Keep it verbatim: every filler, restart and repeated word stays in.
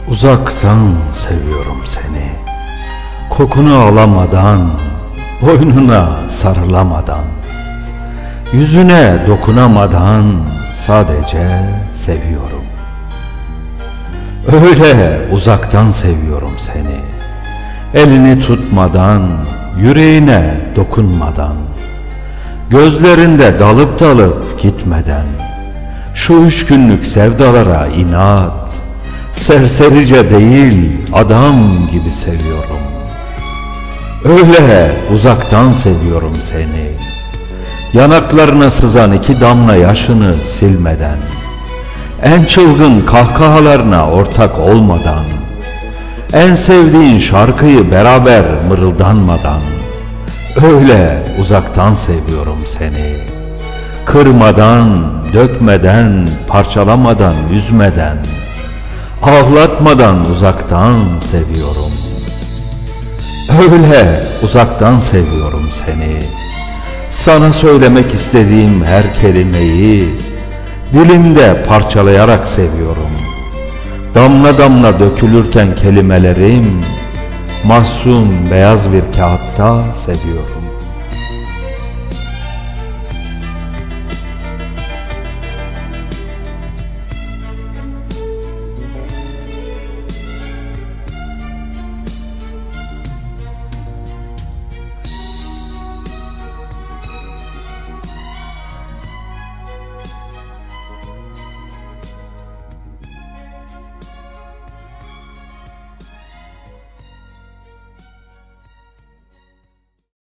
Uzaktan seviyorum seni, kokunu alamadan, boynuna sarılamadan, yüzüne dokunamadan sadece seviyorum. Öyle uzaktan seviyorum seni, elini tutmadan, yüreğine dokunmadan, gözlerinde dalıp dalıp gitmeden, şu üç günlük sevdalara inat, serserice değil adam gibi seviyorum. Öyle uzaktan seviyorum seni, yanaklarına sızan iki damla yaşını silmeden, en çılgın kahkahalarına ortak olmadan, en sevdiğin şarkıyı beraber mırıldanmadan, öyle uzaktan seviyorum seni. Kırmadan, dökmeden, parçalamadan, üzmeden, ağlatmadan uzaktan seviyorum. Öyle uzaktan seviyorum seni. Sana söylemek istediğim her kelimeyi dilimde parçalayarak seviyorum. Damla damla dökülürken kelimelerim mahzun beyaz bir kağıtta seviyorum.